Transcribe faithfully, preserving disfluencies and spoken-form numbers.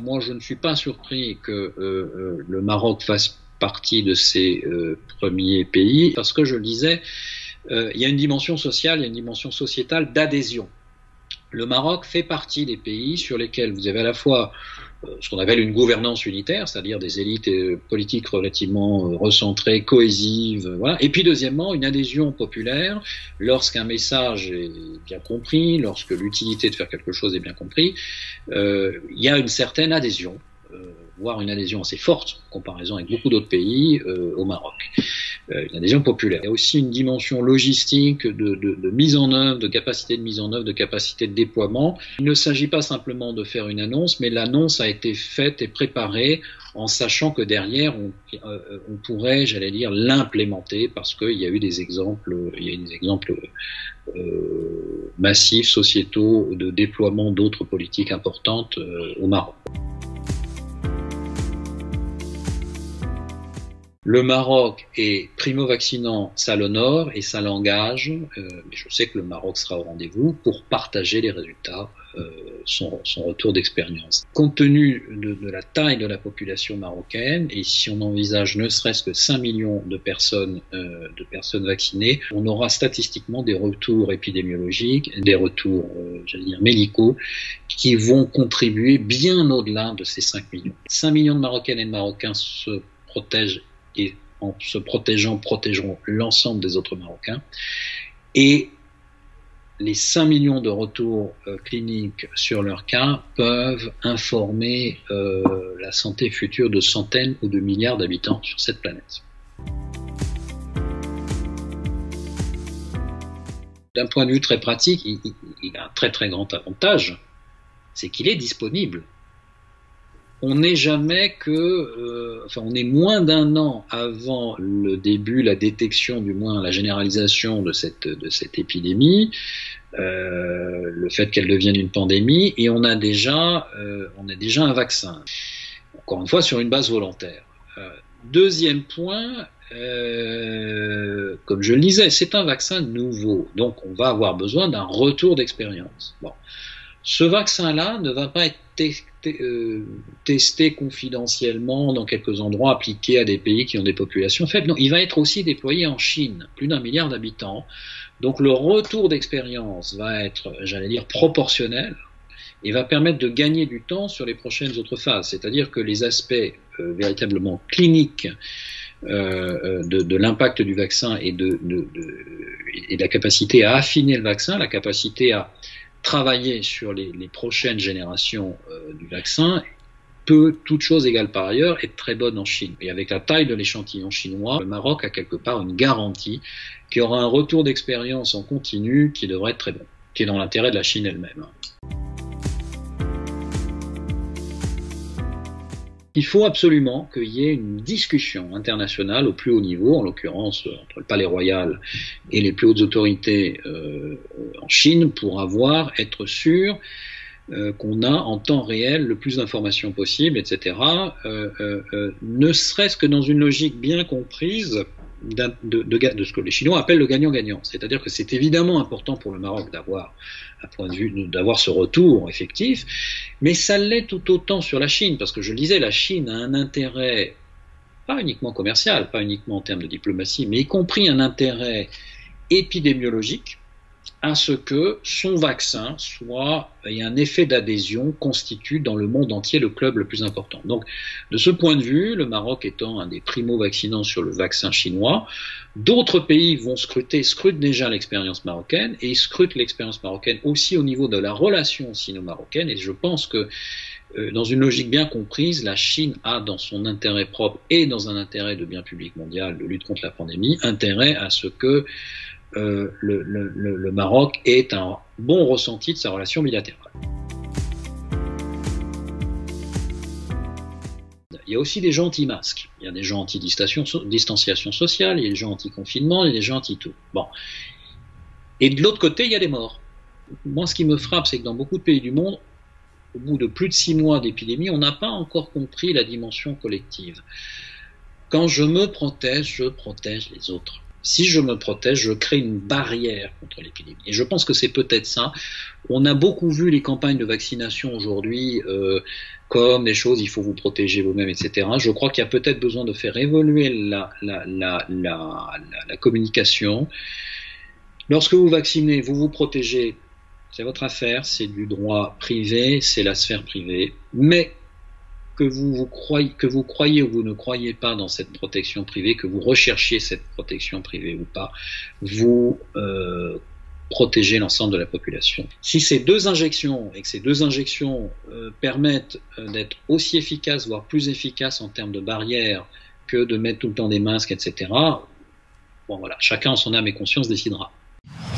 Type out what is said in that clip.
moi je ne suis pas surpris que euh, euh, le Maroc fasse partie de ces euh, premiers pays, parce que je le disais, euh, il y a une dimension sociale, il y a une dimension sociétale d'adhésion. Le Maroc fait partie des pays sur lesquels vous avez à la fois euh, ce qu'on appelle une gouvernance unitaire, c'est-à-dire des élites euh, politiques relativement euh, recentrées, cohésives, euh, voilà. Et puis deuxièmement, une adhésion populaire lorsqu'un message est bien compris, lorsque l'utilité de faire quelque chose est bien compris, euh, il y a une certaine adhésion, euh, voire une adhésion assez forte en comparaison avec beaucoup d'autres pays euh, au Maroc. Euh, une adhésion populaire. Il y a aussi une dimension logistique de, de, de mise en œuvre, de capacité de mise en œuvre, de capacité de déploiement. Il ne s'agit pas simplement de faire une annonce, mais l'annonce a été faite et préparée en sachant que derrière on, euh, on pourrait, j'allais dire, l'implémenter, parce qu'il y a eu des exemples, il y a eu des exemples euh, massifs, sociétaux, de déploiement d'autres politiques importantes euh, au Maroc. Le Maroc est primo-vaccinant, ça l'honore et ça l'engage, euh, mais je sais que le Maroc sera au rendez-vous pour partager les résultats, euh, son, son retour d'expérience. Compte tenu de, de la taille de la population marocaine, et si on envisage ne serait-ce que cinq millions de personnes, euh, de personnes vaccinées, on aura statistiquement des retours épidémiologiques, des retours, euh, j'allais dire, médicaux, qui vont contribuer bien au-delà de ces cinq millions. cinq millions de Marocaines et de Marocains se protègent et en se protégeant, protégeront l'ensemble des autres Marocains. Et les cinq millions de retours euh, cliniques sur leur cas peuvent informer euh, la santé future de centaines ou de milliards d'habitants sur cette planète. D'un point de vue très pratique, il, il, il a un très très grand avantage, c'est qu'il est disponible. On n'est jamais que, euh, enfin, on est moins d'un an avant le début, la détection, du moins la généralisation de cette de cette épidémie, euh, le fait qu'elle devienne une pandémie, et on a déjà, euh, on a déjà un vaccin. Encore une fois, sur une base volontaire. Euh, deuxième point, euh, comme je le disais, c'est un vaccin nouveau, donc on va avoir besoin d'un retour d'expérience. Bon. Ce vaccin-là ne va pas être testé, euh, testé confidentiellement dans quelques endroits, appliqué à des pays qui ont des populations faibles. Non, il va être aussi déployé en Chine, plus d'un milliard d'habitants. Donc le retour d'expérience va être, j'allais dire, proportionnel et va permettre de gagner du temps sur les prochaines autres phases. C'est-à-dire que les aspects euh, véritablement cliniques euh, de, de l'impact du vaccin et de, de, de, et de la capacité à affiner le vaccin, la capacité à travailler sur les, les prochaines générations euh, du vaccin peut, toute chose égale par ailleurs, être très bonne en Chine. Et avec la taille de l'échantillon chinois, le Maroc a quelque part une garantie qu'il y aura un retour d'expérience en continu qui devrait être très bon, qui est dans l'intérêt de la Chine elle-même. Il faut absolument qu'il y ait une discussion internationale au plus haut niveau, en l'occurrence entre le Palais Royal et les plus hautes autorités euh, en Chine, pour avoir, être sûr euh, qu'on a en temps réel le plus d'informations possible, et cetera. Euh, euh, euh, ne serait-ce que dans une logique bien comprise de, de, de ce que les Chinois appellent le gagnant-gagnant. C'est-à-dire que c'est évidemment important pour le Maroc d'avoir un point de vue, d'avoir ce retour effectif, mais ça l'est tout autant sur la Chine, parce que je le disais, la Chine a un intérêt, pas uniquement commercial, pas uniquement en termes de diplomatie, mais y compris un intérêt épidémiologique à ce que son vaccin soit, ait un effet d'adhésion, constitue dans le monde entier le club le plus important. Donc, de ce point de vue, le Maroc étant un des primo-vaccinants sur le vaccin chinois, d'autres pays vont scruter, scrutent déjà l'expérience marocaine, et scrutent l'expérience marocaine aussi au niveau de la relation sino-marocaine, et je pense que euh, dans une logique bien comprise, la Chine a dans son intérêt propre et dans un intérêt de bien public mondial de lutte contre la pandémie, intérêt à ce que Euh, le, le, le Maroc est un bon ressenti de sa relation bilatérale. Il y a aussi des gens anti-masques, il y a des gens anti-distanciation sociale, il y a des gens anti-confinement, il y a des gens anti-tout. Bon. Et de l'autre côté, il y a des morts. Moi, ce qui me frappe, c'est que dans beaucoup de pays du monde, au bout de plus de six mois d'épidémie, on n'a pas encore compris la dimension collective. Quand je me protège, je protège les autres. Si je me protège, je crée une barrière contre l'épidémie. Et je pense que c'est peut-être ça. On a beaucoup vu les campagnes de vaccination aujourd'hui euh, comme des choses, il faut vous protéger vous-même, et cetera. Je crois qu'il y a peut-être besoin de faire évoluer la, la, la, la, la, la communication. Lorsque vous vaccinez, vous vous protégez, c'est votre affaire, c'est du droit privé, c'est la sphère privée. Mais que vous, vous croyez, que vous croyez ou vous ne croyez pas dans cette protection privée, que vous recherchiez cette protection privée ou pas, vous euh, protégez l'ensemble de la population. Si ces deux injections, et que ces deux injections euh, permettent euh, d'être aussi efficaces, voire plus efficaces en termes de barrières que de mettre tout le temps des masques, et cetera, bon voilà, chacun en son âme et conscience décidera.